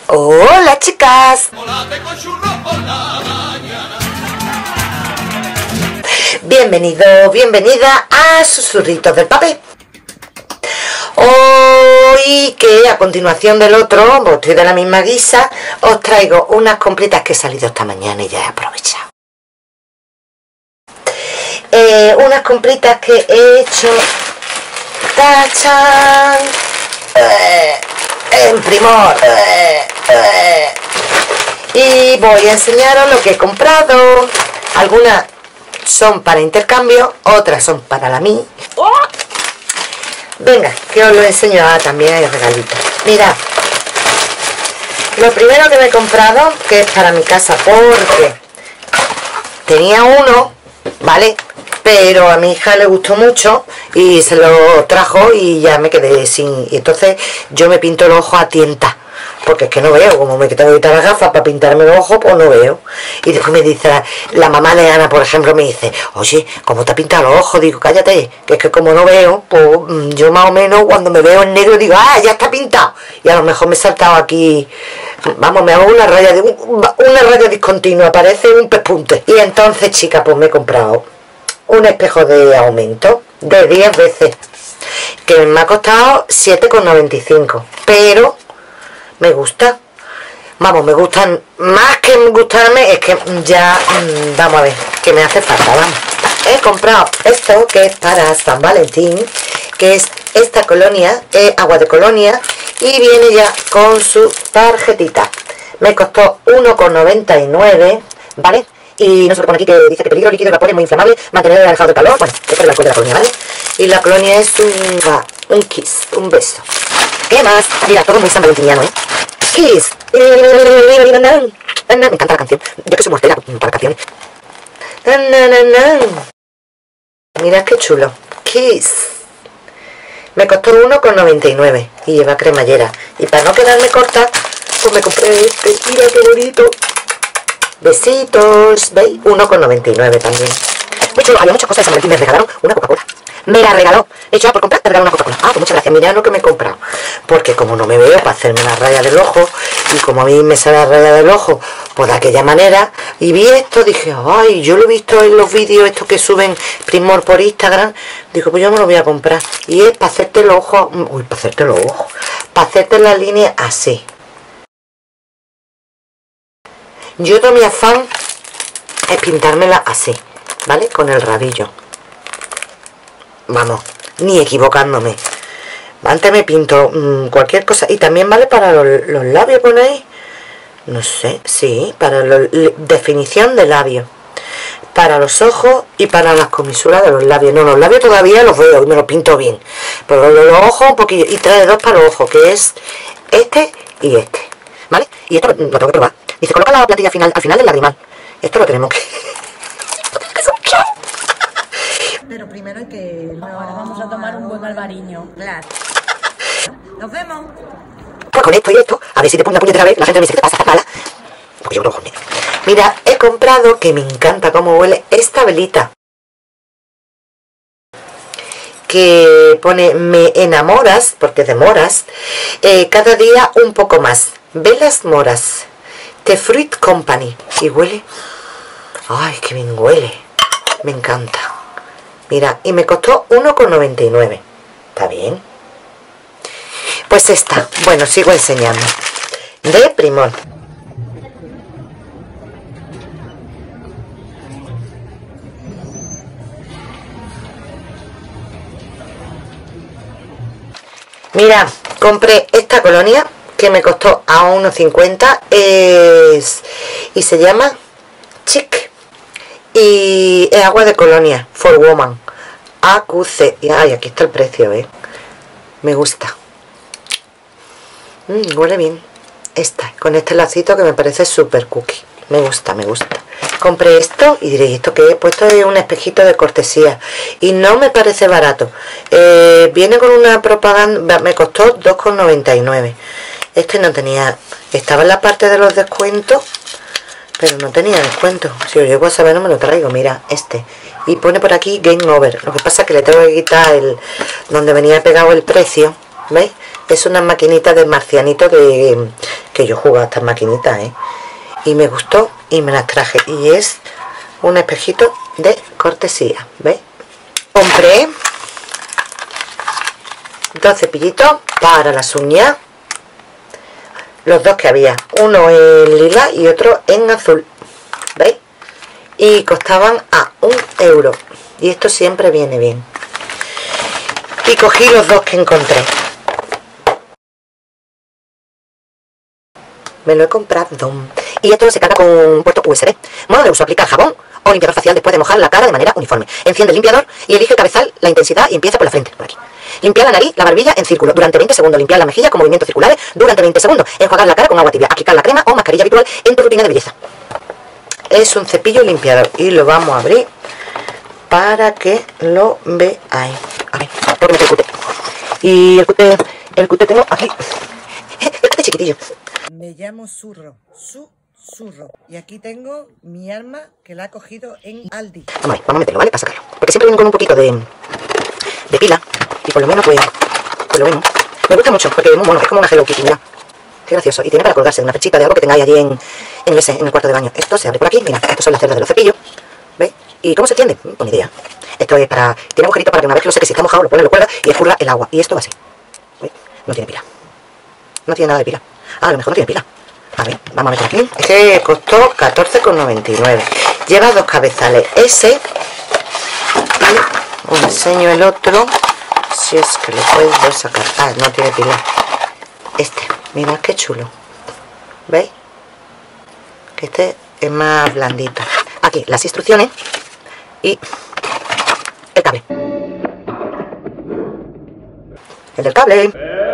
Hola chicas. Bienvenido, bienvenida a Susurritos del Papel. Hoy, que a continuación del otro, pues estoy de la misma guisa, os traigo unas compritas que he salido esta mañana y ya he aprovechado. Unas compritas que he hecho, ¡tachán!, en Primor. Y voy a enseñaros lo que he comprado. Algunas son para intercambio, otras son para la mí. Venga, que os lo enseño. También hay regalitos. Mirad, lo primero que me he comprado, que es para mi casa, porque tenía uno, ¿vale? Pero a mi hija le gustó mucho y se lo trajo y ya me quedé sin. Y entonces yo me pinto los ojos a tienta, porque es que no veo. Como me tengo que quitar las gafas para pintarme los ojos, pues no veo. Y después me dice la mamá de Ana, por ejemplo, me dice: oye, ¿cómo te has pintado los ojos? Digo, cállate, que es que como no veo, pues yo más o menos cuando me veo en negro digo, ¡ah, ya está pintado! Y a lo mejor me he saltado aquí, vamos, me hago una raya discontinua, parece un pespunte. Y entonces, chica, pues me he comprado un espejo de aumento de 10 veces, que me ha costado 7,95, pero me gusta. Vamos, me gustan, más que gustarme, es que ya, vamos a ver, que me hace falta, vamos. He comprado esto, que es para San Valentín, que es esta colonia, agua de colonia, y viene ya con su tarjetita. Me costó 1,99, ¿vale? Y no se lo pone aquí, que dice que peligro líquido, vapor, muy inflamable, mantener alejado del calor. Bueno, esto es el alcohol de la colonia, ¿vale? Y la colonia es un kiss, un beso. ¿Qué más? Mira, todo muy sanvalentiniano, ¿eh? Kiss. Me encanta la canción. Yo que soy mortera para canciones. Mirad qué chulo. Kiss. Me costó 1,99 y lleva cremallera. Y para no quedarme corta, pues me compré este. Mira qué bonito. Besitos. ¿Veis? 1,99 también. Muy chulo. Había muchas cosas de San Valentín. Me regalaron una Coca-Cola. Me la regaló. He hecho por comprar, me regaló una Coca-Cola. Pues muchas gracias. Mirad lo que me he comprado. Porque como no me veo para hacerme la raya del ojo, y como a mí me sale la raya del ojo por aquella manera, y vi esto, dije, ay, yo lo he visto en los vídeos estos que suben Primor por Instagram, digo, pues yo me lo voy a comprar. Y es para hacerte los ojos, para hacerte los ojos, para hacerte la línea así. Yo todo mi afán es pintármela así, ¿vale? Con el rabillo. Vamos, ni equivocándome. Antes me pinto cualquier cosa. Y también vale para los labios, ¿ponéis? No sé, sí, para la definición de labios. Para los ojos y para las comisuras de los labios. No, los labios todavía los veo y me los pinto bien. Pero los ojos un poquillo. Y trae dos para los ojos, que es este y este. ¿Vale? Y esto lo tengo que probar. Dice, coloca la plantilla al final del lagrimal. Esto lo tenemos que... Pero primero hay que... Ahora vamos a tomar un buen albariño. Claro. Nos vemos. Pues con esto y esto, a ver si te pongo una puñetera vez, la gente me dice que te pasa, mala. Porque yo creo que mira, he comprado, que me encanta cómo huele, esta velita. Que pone, me enamoras, porque de moras, cada día un poco más. Velas moras. The Fruit Company. Y huele... ay, qué bien huele. Me encanta. Mira, y me costó 1,99. ¿Está bien? Pues esta, bueno, sigo enseñando. De Primor. Mira, compré esta colonia que me costó a 1,50. Y se llama Chic. Y es agua de colonia for woman. AQC. Y ay, aquí está el precio, me gusta. Huele bien. Esta, con este lacito que me parece súper cookie. Me gusta, me gusta. Compré esto y diréis, ¿esto qué he puesto? Es un espejito de cortesía. Y no me parece barato. Viene con una propaganda, me costó 2,99. Este no tenía, estaba en la parte de los descuentos, pero no tenía descuento. Si os llego a saber no me lo traigo. Mira, este. Y pone por aquí Game Over. Lo que pasa es que le tengo que quitar el donde venía pegado el precio. ¿Veis? Es una maquinita de marcianito que que yo jugaba a estas maquinitas, y me gustó y me las traje. Y es un espejito de cortesía, ¿veis? Compré 2 cepillitos para las uñas, los dos que había, uno en lila y otro en azul, ¿veis? Y costaban a 1 euro, y esto siempre viene bien. Y cogí los dos que encontré. Me lo he comprado. Y esto se carga con un puerto USB. Modo de uso: aplicar jabón o limpiador facial después de mojar la cara de manera uniforme. Enciende el limpiador y elige el cabezal, la intensidad, y empieza por la frente, por aquí. Limpiar la nariz, la barbilla en círculo durante 20 segundos. Limpiar la mejilla con movimientos circulares durante 20 segundos. Enjuagar la cara con agua tibia. Aplicar la crema o mascarilla habitual en tu rutina de belleza. Es un cepillo limpiador y lo vamos a abrir para que lo veáis. A ver, porque me cute. Y el cute tengo aquí. El cute chiquitillo. Me llamo Zurro. Zurro. Y aquí tengo mi arma que la he cogido en Aldi. Vamos a meterlo, ¿vale? Para sacarlo. Porque siempre vienen con un poquito de pila. Y por lo menos, pues lo vemos. Me gusta mucho porque es muy mono. Es como una Hello Kitty, mira. Qué gracioso. Y tiene para colgarse una perchita de algo que tengáis allí en el cuarto de baño. Esto se abre por aquí. Mira, estos son las cerdas de los cepillos. ¿Veis? ¿Y cómo se extiende? Pues ni idea. Esto es para... Tiene agujerito para que una vez que lo seque, si está mojado, lo pones, lo cuelga y escurra el agua. Y esto va así. ¿Veis? No tiene pila. No tiene nada de pila. A lo mejor no tiene pila. A ver, vamos a meter aquí. Es que costó 14,99. Lleva 2 cabezales. Ese. ¿Vale? Os enseño el otro. Si es que lo puedo sacar. Ah, no tiene pila. Este. Mirad qué chulo. ¿Veis? Que este es más blandito. Aquí las instrucciones. Y el cable. El del cable.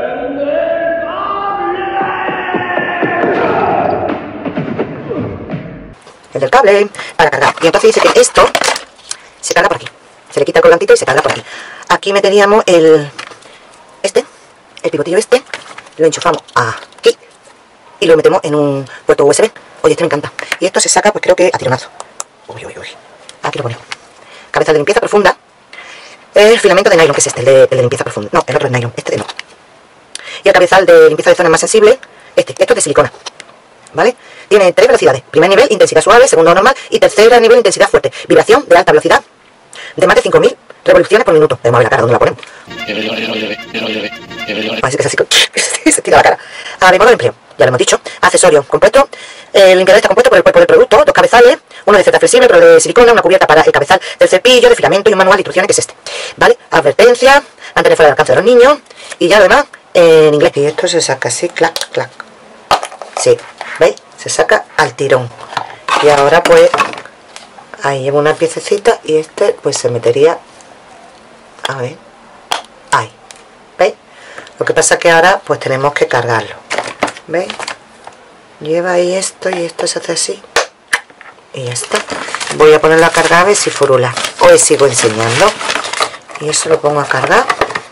El del cable para cargar. Y entonces dice que esto se carga por aquí. Se le quita el colgantito y se carga por aquí. Aquí meteríamos el pivotillo este. Lo enchufamos aquí y lo metemos en un puerto USB. Oye, este me encanta. Y esto se saca, pues creo que a tironazo. Uy. Aquí lo ponemos. Cabeza de limpieza profunda. El filamento de nylon, que es este, el de limpieza profunda. No, el otro es nylon, este no. Y el cabezal de limpieza de zonas más sensibles, esto es de silicona. ¿Vale? Tiene 3 velocidades. Primer nivel, intensidad suave. Segundo, normal. Y tercer nivel, intensidad fuerte. Vibración de alta velocidad de más de 5000 revoluciones por minuto. Vamos a ver la cara, ¿dónde la ponemos? Parece que es así, se tira la cara. A ver, modo de empleo, ya lo hemos dicho. Accesorio compuesto. El limpiador está compuesto por el cuerpo del producto. 2 cabezales, uno de cerda flexible, otro de silicona, una cubierta para el cabezal del cepillo, de filamento y un manual de instrucciones, que es este. ¿Vale? Advertencia, mantener fuera del alcance de los niños. Y ya lo demás en inglés. Y esto se saca así, clac, clac. Sí, ¿veis? Se saca al tirón. Y ahora pues ahí llevo una piececita y este pues se metería, a ver, ahí, ¿veis? Lo que pasa que ahora pues tenemos que cargarlo, ¿veis? Lleva ahí esto y esto se hace así y ya está. Voy a ponerlo a cargar a ver si furula. Hoy sigo enseñando y eso lo pongo a cargar.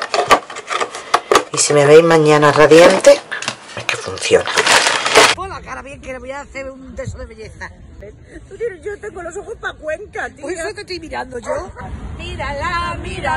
Y si me veis mañana radiante, es que funciona. Pon la cara bien, que le voy a hacer un beso de belleza. Yo tengo los ojos pa' Cuenca, tío. Pues eso te estoy mirando yo. Mírala.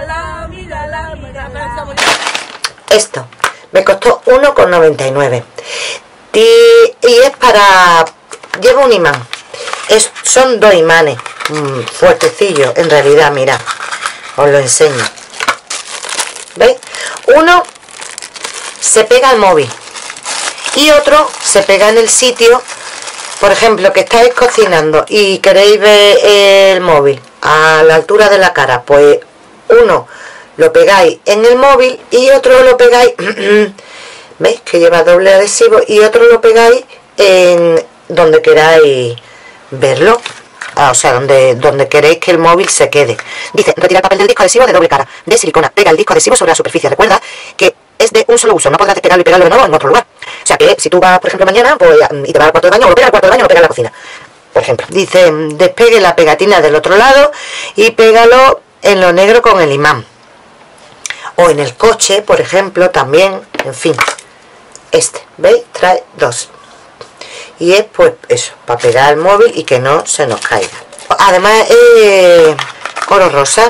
Esto me costó 1,99 y es para... lleva un imán. Son 2 imanes fuertecillos en realidad. Mirad, os lo enseño. ¿Veis? Uno se pega al móvil y otro se pega en el sitio. Por ejemplo, que estáis cocinando y queréis ver el móvil a la altura de la cara, pues uno lo pegáis en el móvil y otro lo pegáis ¿veis? Que lleva doble adhesivo, y otro lo pegáis en donde queráis verlo, o sea, donde queréis que el móvil se quede. Dice, retirar papel del disco adhesivo de doble cara de silicona, pega el disco adhesivo sobre la superficie. Recuerda que es de un solo uso, no podrás despegarlo y pegarlo de nuevo en otro lugar. O sea que si tú vas, por ejemplo, mañana pues, y te vas al cuarto de baño, o lo pega al cuarto de baño o lo pega en la cocina, por ejemplo. Dice, despegue la pegatina del otro lado y pégalo en lo negro con el imán. O en el coche, por ejemplo, también, en fin. ¿Veis? Trae 2. Y es pues eso, para pegar el móvil y que no se nos caiga. Además oro rosa,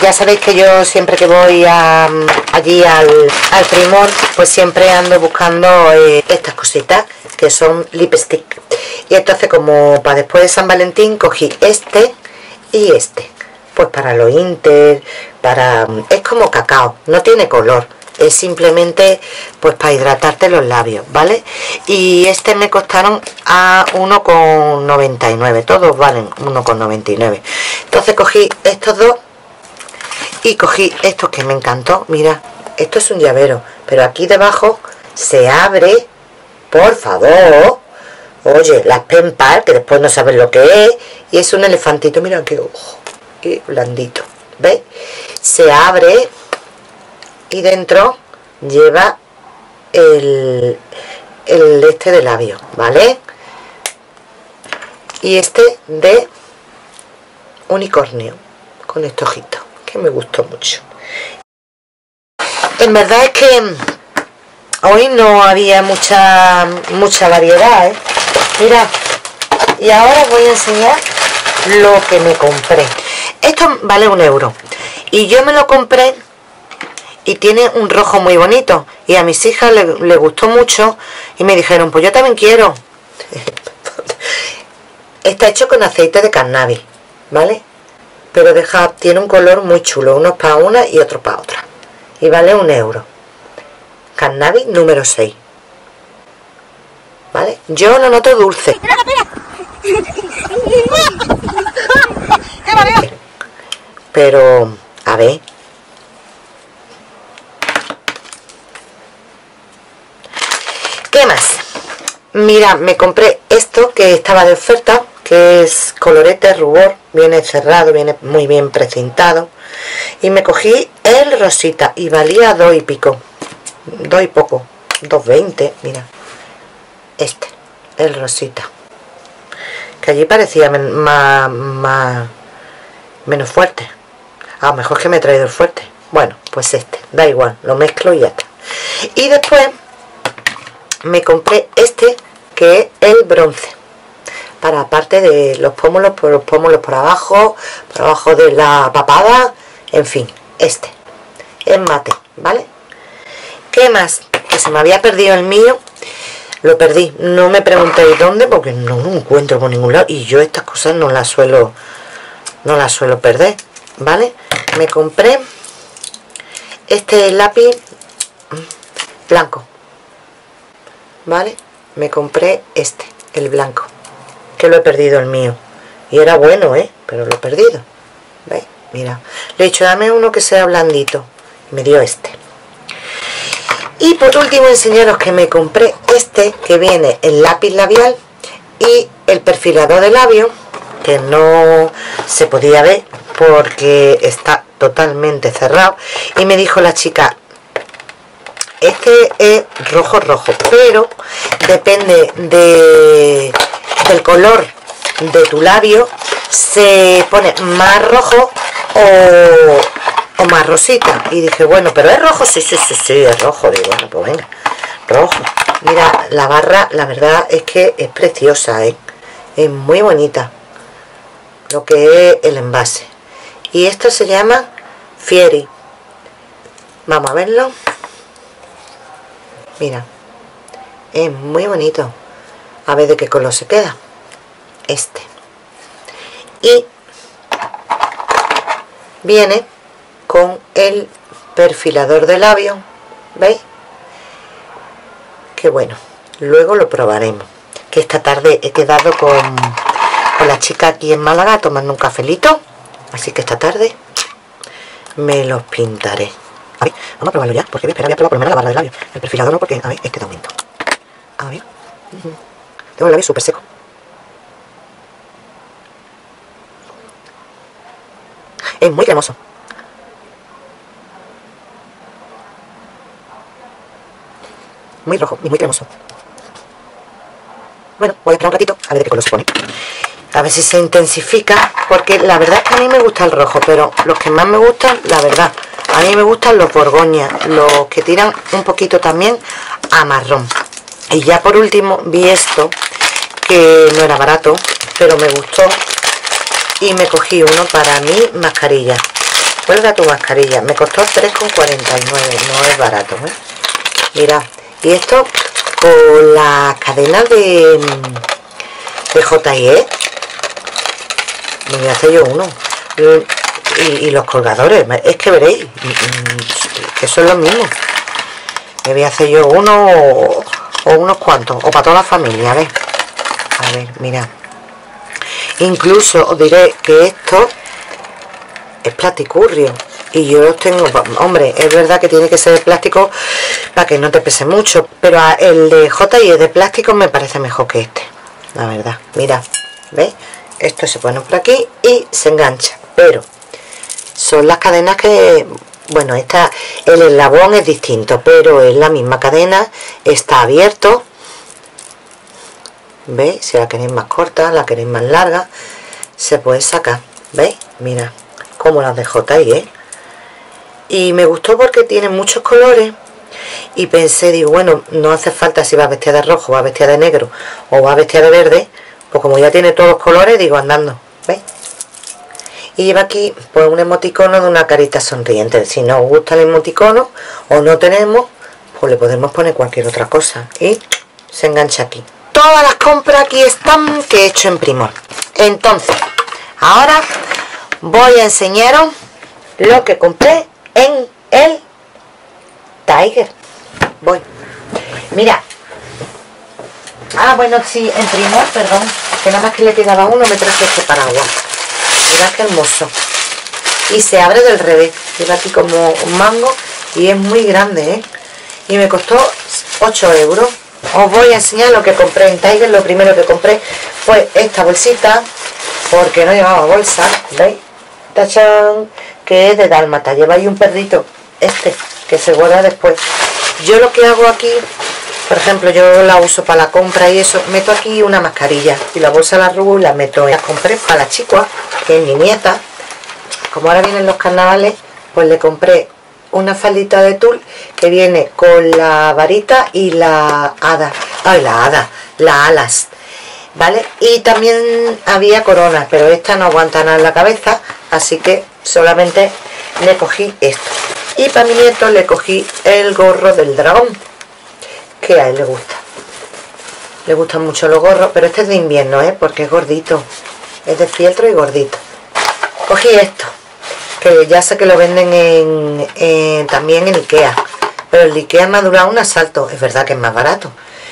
ya sabéis que yo siempre que voy allí al Primor, pues siempre ando buscando estas cositas que son lipstick. Y entonces, como para después de San Valentín, cogí este y este, pues para los inter, es como cacao, no tiene color, es simplemente pues para hidratarte los labios, ¿vale? Y este me costaron a 1,99, todos valen 1,99. Entonces cogí estos dos y cogí estos que me encantó. Mira, esto es un llavero, pero aquí debajo se abre, por favor. Oye, las pen pal, que después no sabes lo que es, y es un elefantito, mira qué ojo, qué blandito, ¿veis? Se abre y dentro lleva el este de labio, ¿vale? Y este de unicornio, con este ojito, que me gustó mucho. En verdad es que hoy no había mucha variedad, ¿eh? Mirad, y ahora os voy a enseñar lo que me compré. Esto vale 1 euro y yo me lo compré y tiene un rojo muy bonito y a mis hijas le gustó mucho y me dijeron, pues yo también quiero. Está hecho con aceite de cannabis, ¿vale? Pero tiene un color muy chulo, unos para una y otros para otra, y vale 1 euro. Cannabis número 6, ¿vale? Yo lo noto dulce, pero a ver, ¿qué más? Mira, me compré esto que estaba de oferta, que es colorete rubor, viene cerrado, viene muy bien precintado, y me cogí el rosita y valía 2 y pico, 2 y poco, 2,20, mira, este, el rosita, que allí parecía menos fuerte. A lo mejor que me he traído el fuerte. Bueno, pues este, da igual, lo mezclo y ya está. Y después me compré este, que es el bronce, para aparte de los pómulos por abajo de la papada, en fin, este es mate, ¿vale? ¿Qué más? Que se me había perdido el mío, lo perdí, no me preguntéis dónde porque no lo encuentro por ningún lado y yo estas cosas no las suelo perder, ¿vale? Me compré este lápiz blanco, ¿vale? Me compré este, el blanco, que lo he perdido el mío y era bueno, pero lo he perdido, ¿veis? Mira, le he dicho dame uno que sea blandito y me dio este. Y por último enseñaros que me compré este, que viene el lápiz labial y el perfilador de labio, que no se podía ver porque está totalmente cerrado, y me dijo la chica, este es rojo, pero depende del color de tu labio, se pone más rojo o más rosita. Y dije, bueno, pero es rojo, sí, es rojo. Digo, bueno, pues venga, rojo. Mira, la barra, la verdad es que es preciosa, es muy bonita lo que es el envase. Y esto se llama Fieri. Vamos a verlo. Mira, es muy bonito. A ver de qué color se queda este. Y viene con el perfilador de labio, ¿veis? Qué bueno, luego lo probaremos. Que esta tarde he quedado con la chica aquí en Málaga tomando un cafelito, así que esta tarde me los pintaré. A ver, vamos a probarlo ya, porque voy a probar por lo menos la barra de labio. El perfilador no, porque a ver, es que da aumento. A ver, tengo el labio súper seco. Es muy cremoso. Muy rojo y muy cremoso. Bueno, voy a esperar un ratito a ver de qué color se pone. A ver si se intensifica, porque la verdad es que a mí me gusta el rojo, pero los que más me gustan, la verdad, a mí me gustan los borgoñas, los que tiran un poquito también a marrón. Y ya por último vi esto, que no era barato, pero me gustó, y me cogí uno para mi mascarilla. Cuelga tu mascarilla. Me costó 3,49, no es barato, ¿eh? Mira, y esto con la cadena de J&E. Me voy a hacer yo uno. Y los colgadores, es que veréis que son los mismos. Me voy a hacer yo uno o unos cuantos, o para toda la familia, a ver, mirad. Incluso os diré que esto es plasticurrio y yo los tengo, hombre, es verdad que tiene que ser de plástico para que no te pese mucho, pero el de J&E de plástico me parece mejor que este, la verdad. Mirad, ¿veis? Esto se pone por aquí y se engancha, pero son las cadenas que, bueno, el eslabón es distinto, pero es la misma cadena, está abierto. ¿Veis? Si la queréis más corta, la queréis más larga, se puede sacar. ¿Veis? Mira, como las de J&E. Y me gustó porque tiene muchos colores. Y pensé, digo, bueno, no hace falta si va vestida de rojo, va vestida de negro o va vestida de verde. Pues como ya tiene todos los colores, digo, andando. ¿Veis? Y lleva aquí pues un emoticono de una carita sonriente. Si no os gusta el emoticono o no tenemos, pues le podemos poner cualquier otra cosa. Y se engancha aquí. Todas las compras aquí están que he hecho en Primor. Entonces, ahora voy a enseñaros lo que compré en el Tiger. Voy. Mira. Ah, bueno, sí, en Primor, perdón. Que nada más que le quedaba uno, me traje este paraguas. Mirad qué hermoso. Y se abre del revés. Lleva aquí como un mango y es muy grande, ¿eh? Y me costó 8 euros. Os voy a enseñar lo que compré en Tiger. Lo primero que compré fue esta bolsita, porque no llevaba bolsa, ¿veis? ¡Tachán! Que es de dálmata. Lleva ahí un perrito, que se guarda después. Yo lo que hago aquí, por ejemplo, yo la uso para la compra y eso, meto aquí una mascarilla y la bolsa la arrugo y la meto. Las compré para la chica, que es mi nieta. Como ahora vienen los carnavales, pues le compré una faldita de tul que viene con la varita y la hada, las alas, ¿vale? Y también había coronas, pero esta no aguanta nada en la cabeza, así que solamente le cogí esto. Y para mi nieto le cogí el gorro del dragón, que a él le gusta. Le gustan mucho los gorros, pero este es de invierno, porque es gordito, es de fieltro y gordito. Cogí esto, que ya sé que lo venden también en Ikea, pero el Ikea me ha durado un asalto. Es verdad que es más barato.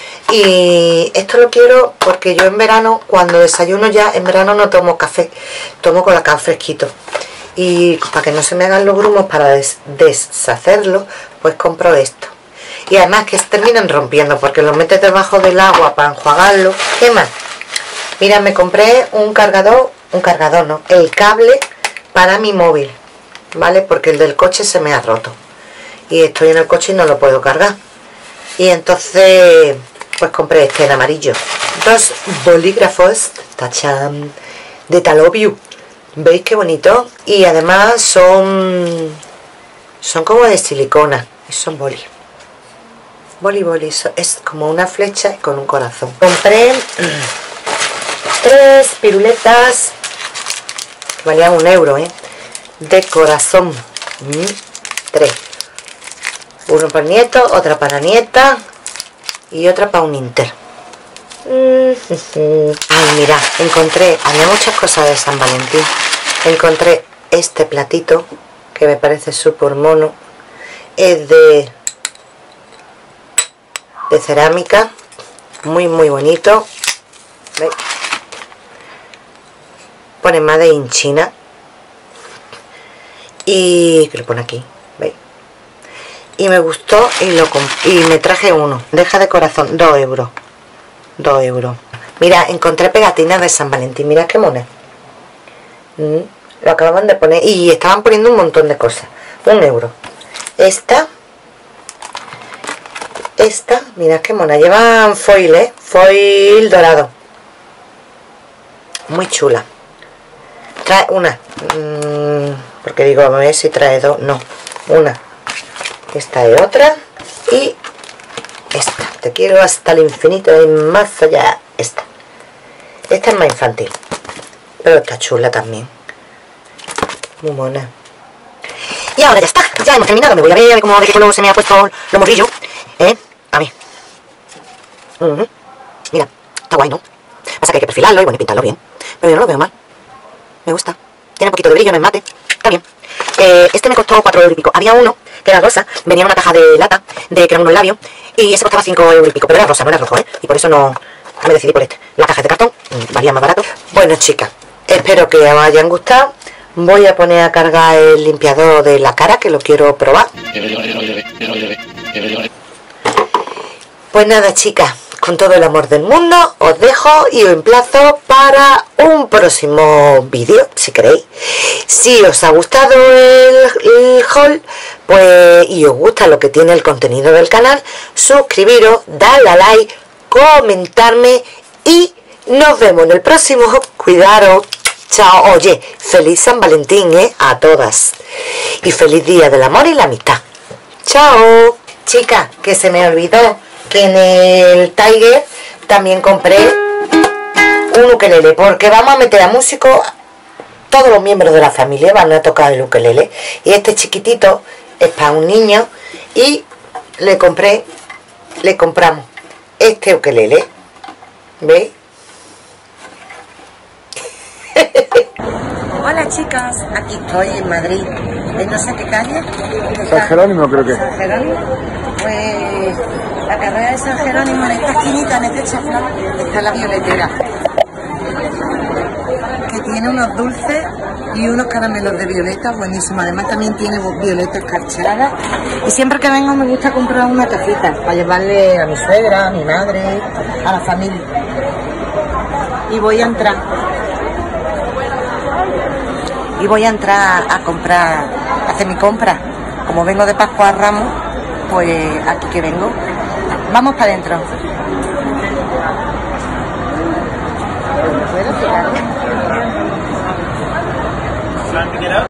Y esto lo quiero porque yo en verano, cuando desayuno ya, en verano no tomo café, tomo colacao fresquito. Y para que no se me hagan los grumos, para deshacerlo, pues compro esto. Y además que se terminan rompiendo porque lo metes debajo del agua para enjuagarlo. ¿Qué más? Mira, me compré un cargador no, el cable para mi móvil, ¿vale? Porque el del coche se me ha roto y estoy en el coche y no lo puedo cargar. Y entonces pues compré este en amarillo. 2 bolígrafos, tachán, de Talobiu. ¿Veis qué bonito? Y además son como de silicona y son boli, es como una flecha con un corazón. Compré 3 piruletas que valían 1 euro, de corazón. 3. Uno para el nieto, otra para la nieta y otra para un Inter. Ay, mira, había muchas cosas de San Valentín. Encontré este platito que me parece súper mono. Es de cerámica, muy bonito. ¿Veis? Pone Made in China y que lo pone aquí, ¿veis? Y me gustó y me traje uno. Deja de corazón, 2 euros. 2 euros. Mira, encontré pegatinas de San Valentín. Mira qué mona. Lo acababan de poner y estaban poniendo un montón de cosas. 1 euro. Esta, mirad qué mona. Llevan foil, foil dorado. Muy chula. Trae una. Porque digo, a ver si trae 2. No, una. Esta es otra. Y esta. Te quiero hasta el infinito y más allá. Esta es más infantil, pero está chula también. Muy mona. Y ahora ya está, ya hemos terminado. Me voy a ver cómo de qué color se me ha puesto los morrillos. A ver. Mira, está guay, ¿no? Pasa que hay que perfilarlo y bueno, pintarlo bien. Pero yo no lo veo mal. Me gusta. Tiene un poquito de brillo, no es mate. Está bien. Este me costó 4 euros y pico. Había uno que era rosa, venía en una caja de lata, que eran unos labios, y ese costaba 5 euros y pico, pero era rosa, no era rojo, y por eso no me decidí por este. La caja es de cartón, valía más barato. Bueno, chicas, espero que os hayan gustado. Voy a poner a cargar el limpiador de la cara, que lo quiero probar. Pues nada, chicas, con todo el amor del mundo, os dejo y os emplazo para un próximo vídeo, si queréis. Si os ha gustado el haul, pues, y os gusta lo que tiene el contenido del canal, suscribiros, darle a like, comentarme y nos vemos en el próximo. Cuidaros. Chao. Oye, feliz San Valentín, a todas. Y feliz Día del Amor y la Amistad. Chao. Chicas, que se me olvidó que en el Tiger también compré un ukelele, porque vamos a meter a músicos, todos los miembros de la familia van a tocar el ukelele, y este chiquitito es para un niño, y le compramos este ukelele, ¿veis? Hola chicas, aquí estoy en Madrid, en no sé qué calle. San Jerónimo creo que. San Jerónimo, pues la carrera de San Jerónimo, en esta esquinita, en este chaflán, está la violetera, que tiene unos dulces y unos caramelos de violeta buenísimos. Además también tiene violetas escarchadas, y siempre que vengo me gusta comprar una tacita para llevarle a mi suegra, a mi madre, a la familia. Y voy a entrar a comprar, a hacer mi compra. Como vengo de Pascua a Ramos, pues aquí que vengo. Vamos para adentro.